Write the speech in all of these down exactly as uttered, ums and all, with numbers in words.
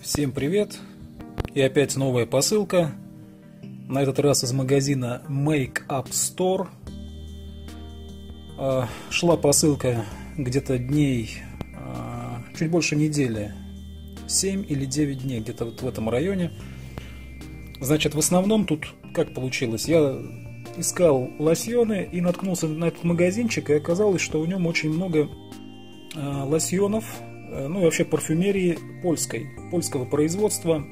Всем привет! И опять новая посылка. На этот раз из магазина Make Up Store. Шла посылка где-то дней, чуть больше недели. семь или девять дней, где-то вот в этом районе. Значит, в основном тут как получилось? Я искал лосьоны и наткнулся на этот магазинчик, и оказалось, что в нем очень много лосьонов, ну и вообще парфюмерии польской, польского производства.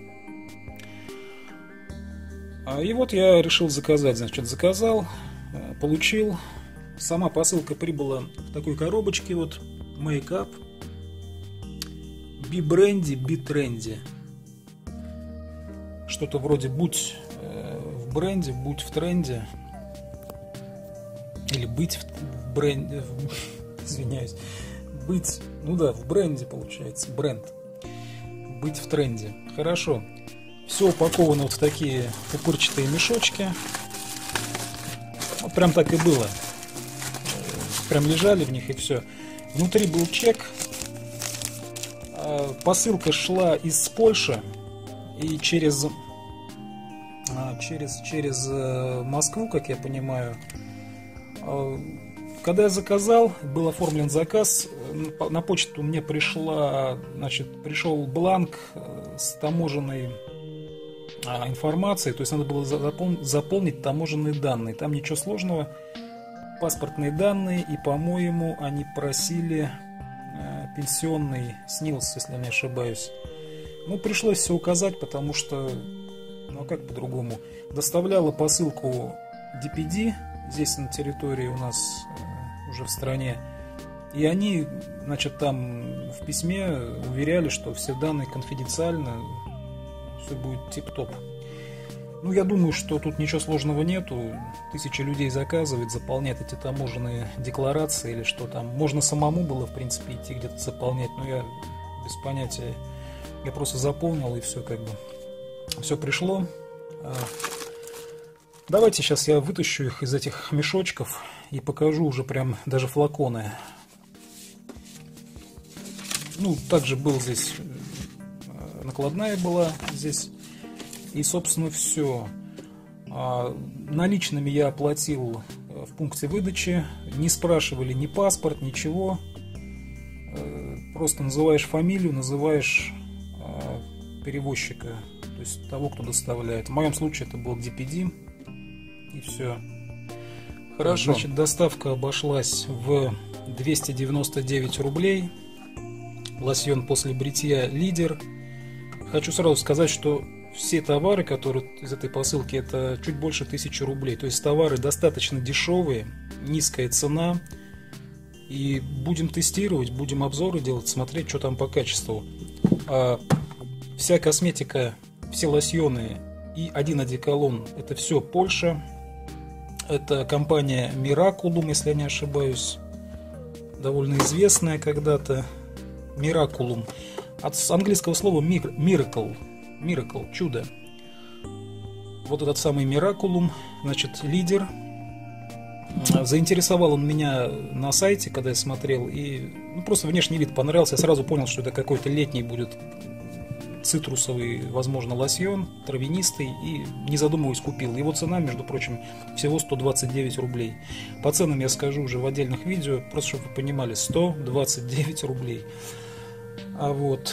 И вот я решил заказать, значит, заказал, получил. Сама посылка прибыла в такой коробочке, вот, Make Up, Be Brandy, Be Trendy. Что-то вроде «будь в бренде, будь в тренде». Или «быть в бренде», извиняюсь. Быть, ну да, в бренде получается, бренд. Быть в тренде. Хорошо. Все упаковано вот в такие пупырчатые мешочки. Вот прям так и было. Прям лежали в них и все. Внутри был чек. Посылка шла из Польши. И через, через, через Москву, как я понимаю. Когда я заказал, был оформлен заказ, на почту мне пришла, значит, пришел бланк с таможенной информацией, то есть надо было заполнить, заполнить таможенные данные. Там ничего сложного, паспортные данные, и, по-моему, они просили пенсионный СНИЛС, если я не ошибаюсь. Ну, пришлось все указать, потому что, ну, как по-другому, доставляла посылку ди пи ди, здесь на территории у нас, уже в стране. И они, значит, там в письме уверяли, что все данные конфиденциальны, все будет тип-топ. Ну, я думаю, что тут ничего сложного нету. Тысячи людей заказывают, заполняют эти таможенные декларации или что там. Можно самому было, в принципе, идти где-то заполнять, но я без понятия. Я просто заполнил, и все как бы. Все пришло. Давайте сейчас я вытащу их из этих мешочков и покажу уже прям даже флаконы. Ну, также был здесь, накладная была здесь. И, собственно, все. Наличными я оплатил в пункте выдачи. Не спрашивали ни паспорт, ничего. Просто называешь фамилию, называешь перевозчика, то есть того, кто доставляет. В моем случае это был ди пи ди. И все. Хорошо. Значит, доставка обошлась в двести девяносто девять рублей. Лосьон после бритья «Лидер». Хочу сразу сказать, что все товары, которые из этой посылки, это чуть больше тысячи рублей. То есть товары достаточно дешевые, низкая цена. И будем тестировать, будем обзоры делать, смотреть, что там по качеству. А вся косметика, все лосьоны и один одеколон, это все Польша. Это компания Miraculum, если я не ошибаюсь, довольно известная когда-то. Miraculum. От английского слова miracle, miracle, чудо. Вот этот самый Miraculum, значит, «Лидер». Заинтересовал он меня на сайте, когда я смотрел, и ну, просто внешний вид понравился. Я сразу понял, что это какой-то летний будет цитрусовый, возможно, лосьон, травянистый, и, не задумываясь, купил. Его цена, между прочим, всего сто двадцать девять рублей. По ценам я скажу уже в отдельных видео, просто чтобы вы понимали, сто двадцать девять рублей. А вот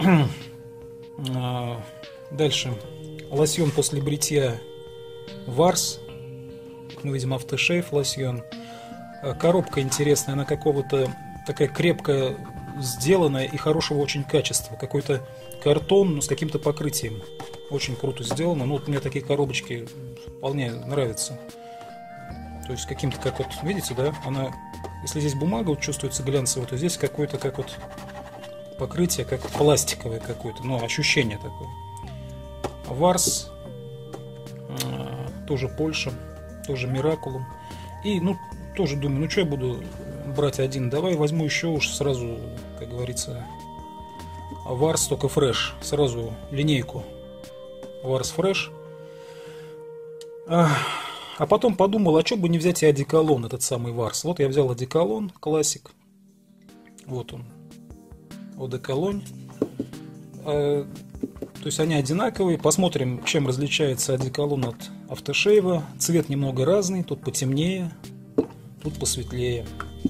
дальше. Лосьон после бритья Варс, ну, видимо, автошейв лосьон. Коробка интересная, она какого-то такая крепкая, сделанная и хорошего очень качества. Какой-то картон, но с каким-то покрытием. Очень круто сделано. Ну, вот мне такие коробочки вполне нравятся. То есть каким-то, как вот, видите, да, она, если здесь бумага вот чувствуется глянцевая, то здесь какое-то, как вот покрытие, как пластиковое какое-то, ну, ощущение такое. Варс, тоже Польша, тоже Miraculum. И, ну, тоже думаю, ну, что я буду брать один, давай возьму еще уж сразу, как говорится, Варс, только фреш, сразу линейку Варс фреш. А, а потом подумал, а что бы не взять и одеколон, этот самый Варс. Вот я взял одеколон, классик. Вот он, одеколон. то есть они одинаковые. Посмотрим, чем различается одеколон от автошейва. Цвет немного разный, тут потемнее, тут посветлее.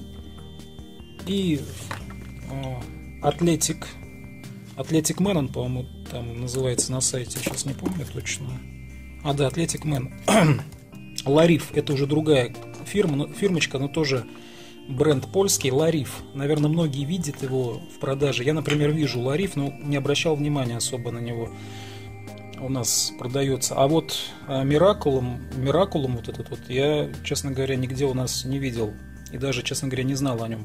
И Атлетик, Атлетик Мэн, он, по-моему, там называется на сайте, сейчас не помню точно. А, да, Атлетик Мэн. Лариф, это уже другая фирма, но, фирмочка, но тоже бренд польский. Лариф, наверное, многие видят его в продаже. Я, например, вижу Лариф, но не обращал внимания особо на него. У нас продается. А вот Миракулум, Миракулум вот этот вот, я, честно говоря, нигде у нас не видел. И даже, честно говоря, не знал о нем.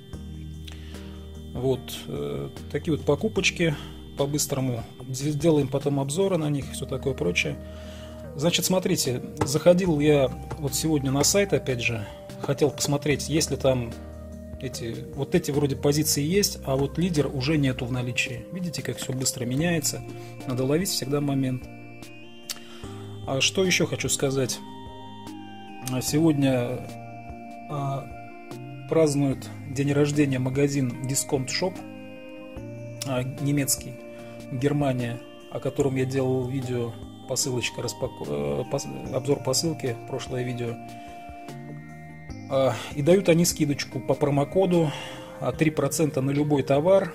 Вот э, такие вот покупочки по-быстрому. Сделаем потом обзоры на них и все такое прочее. Значит, смотрите, заходил я вот сегодня на сайт, опять же, хотел посмотреть, есть ли там эти, вот эти вроде позиции есть, а вот лидер уже нету в наличии. Видите, как все быстро меняется. Надо ловить всегда момент. А что еще хочу сказать? Сегодня а, празднует день рождения магазин Discount Shop, а, немецкий, Германия, о котором я делал видео, посылочка, распаку... пос... обзор посылки, прошлое видео. А, и дают они скидочку по промокоду три процента на любой товар.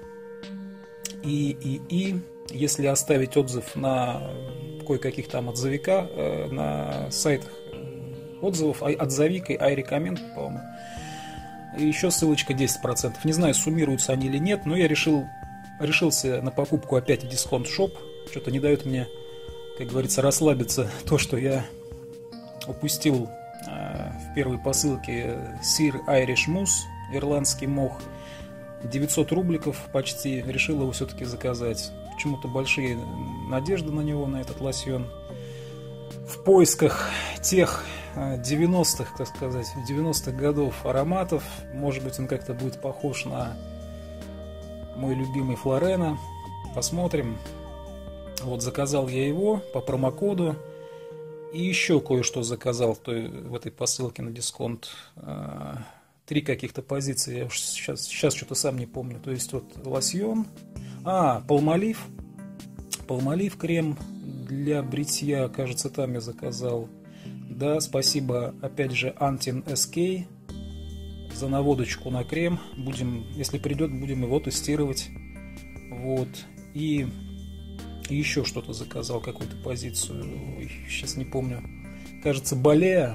И, и, и если оставить отзыв на кое-каких там отзывика, на сайтах отзывов, отзовик и iRecommend, по-моему, и еще ссылочка десять процентов. Не знаю, суммируются они или нет, но я решил, решился на покупку опять в Discount Shop. Что-то не дает мне, как говорится, расслабиться то, что я упустил э, в первой посылке сыр Irish Mousse, ирландский мох, девятьсот рубликов почти. Решил его все-таки заказать. Почему-то большие надежды на него, на этот лосьон. В поисках тех девяностых, так сказать, девяностых годов ароматов. Может быть, он как-то будет похож на мой любимый Флорена. Посмотрим. Вот заказал я его по промокоду. И еще кое-что заказал в, той, в этой посылке на дисконт. Три каких-то позиции. Я сейчас, сейчас что-то сам не помню. То есть вот лосьон. А, Palmolive. Palmolive крем для бритья. Кажется, там я заказал. Да, спасибо, опять же, Antin эс кей за наводочку на крем. Будем, если придет, будем его тестировать. Вот. И, и еще что-то заказал, какую-то позицию. Ой, сейчас не помню. Кажется, Балея.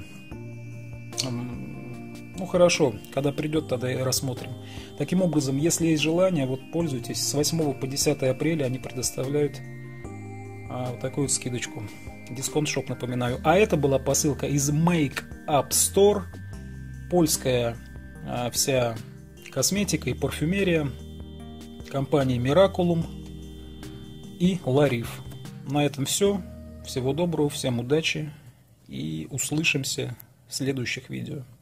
Ну, хорошо, когда придет, тогда и рассмотрим. Таким образом, если есть желание, вот пользуйтесь. С восьмого по десятое апреля они предоставляют а, вот такую скидочку. Discount Shop, напоминаю. А это была посылка из Make Up Store. Польская а, вся косметика и парфюмерия. Компании Miraculum и Larif. На этом все. Всего доброго, всем удачи. И услышимся в следующих видео.